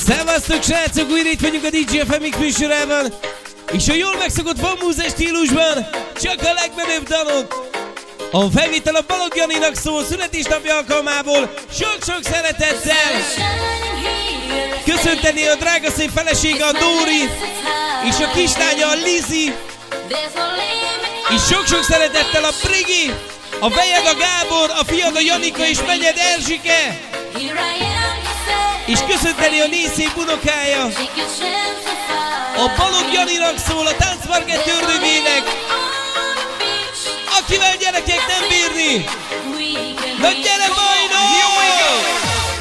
Szevasztok srácok, újra itt vagyunk a DJ FMX műsorában, és a jól megszokott Vamuzze stílusban csak a legmenőbb dalok. A felvétel a Balogh Janinak szól születésnapja alkalmából, sok-sok szeretettel. Köszönteni a drága szép felesége a Dóri, és a kislánya a Lizi, és sok-sok szeretettel a Brigi, a vejed a Gábor, a fiad a Janika és menyed Erzsike. És köszönteni a négy szép unokája. A Balogh Janinak szól a táncparkett ördögének, akivel gyerekek nem bírni. Na gyere Bajnoknak!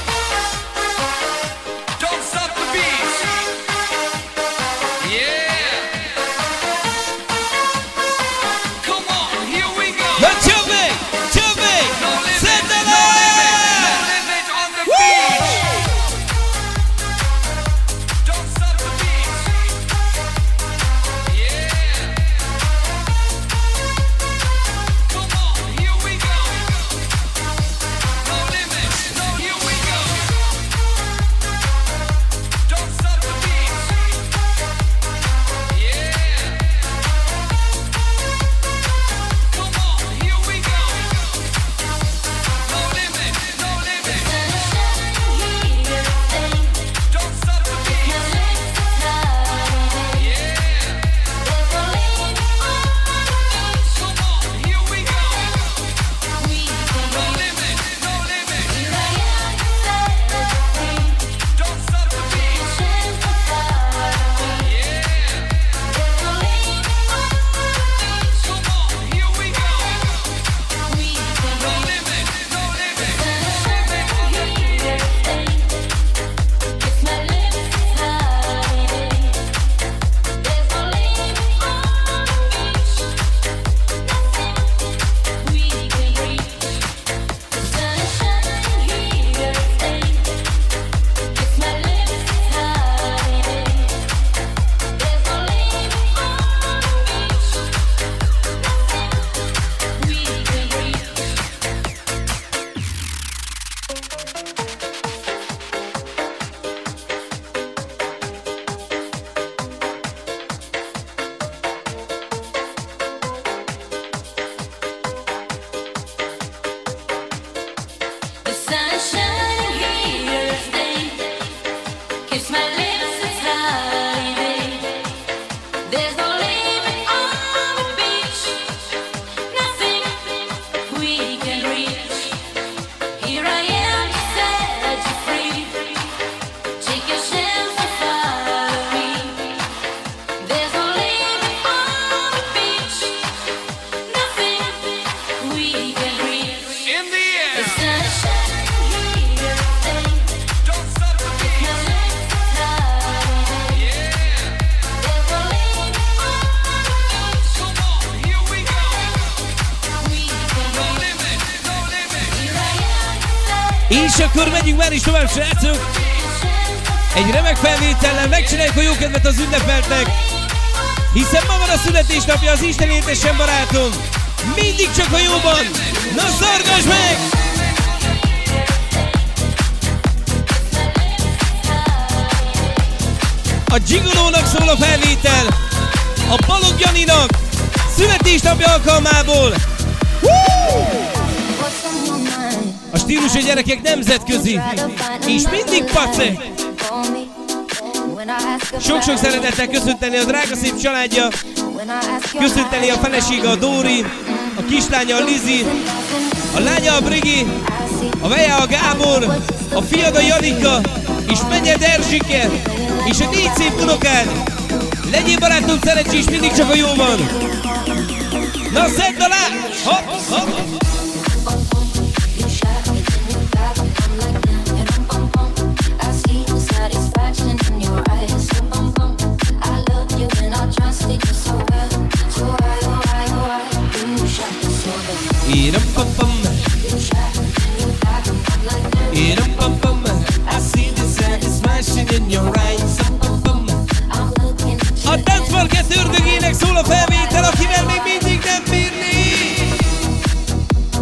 És akkor megyünk már is tovább, srácok! Egy remek felvétellel megcsináljuk a jókedvet az ünnepeltnek, hiszen ma van a születésnapja az Isten éltessen barátom! Mindig csak a jóban! Na szorgasd meg! A Gigolónak szól a felvétel, a Balogh Janinak születésnapja alkalmából! A stílus a gyerekek nemzetközi, és mindig pacek! Sok-sok szeretettel köszönteni a drága szép családja, köszönteni a felesége a Dóri, a kislánya a Lizi, a lánya a Brigi, a veje a Gábor, a fiad a Janika, és menyed Erzsike, és a négy szép unokád. Legyél barátom, szerencsés, mindig csak a jó van! Na szedd alá! Hopp, hopp! A táncparkett ördögének szól a felvétel, akivel még mindig nem bírni.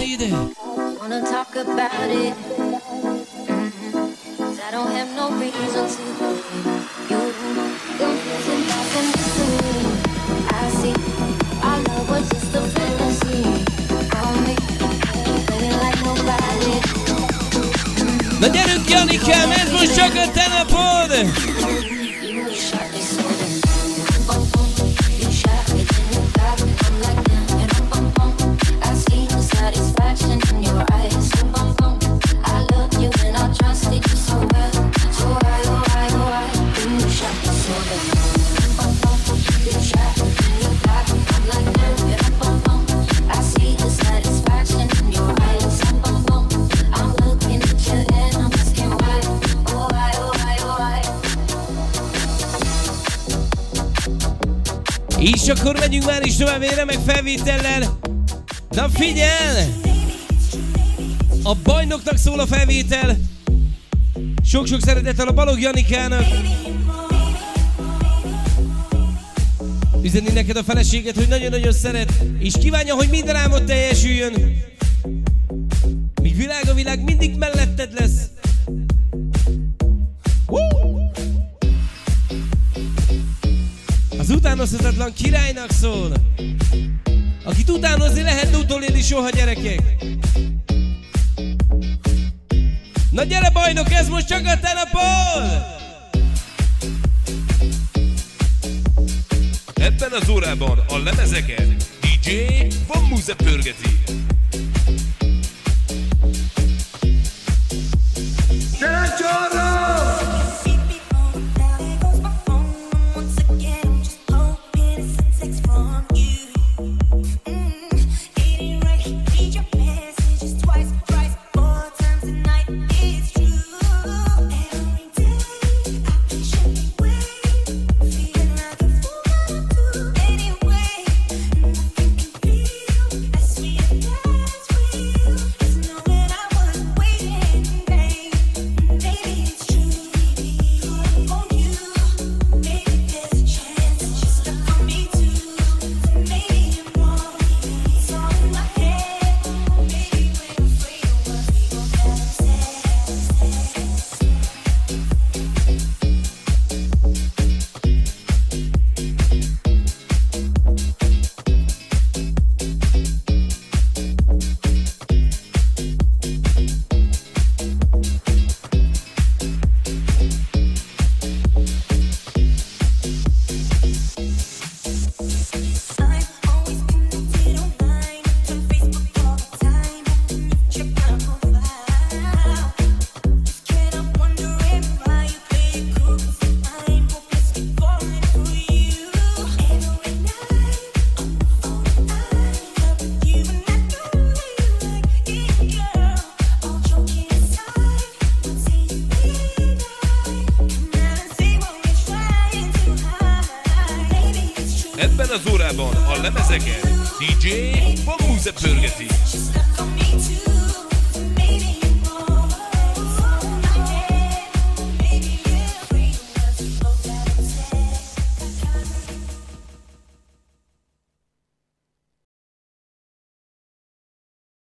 ide. Wanna talk about it. I don't have no reason to believe you. Confusing thoughts and mystery. I see our love was just a fantasy. Call me, playing like nobody. Na gyerünk, Janikám, ez most csak a te napod! És akkor megyünk már is tovább egy remek felvétellel. Na figyel! A Bajnoknak szól a felvétel. Sok-sok szeretettel a Balogh Janikának. Üzeni neked a feleséget, hogy nagyon-nagyon szeret, és kívánja, hogy minden álmod teljesüljön. Míg világ a világ mindig melletted lesz. Az utánozhatatlan királynak szól, akit utánozni lehet, de utolérni soha, gyerekek. Na gyere bajnok, ez most csak a te napod! Ebben az órában a lemezeket DJ Vamuzze pörgeti. Ebben az órában a lemezeket DJ Vamuzze pörgeti.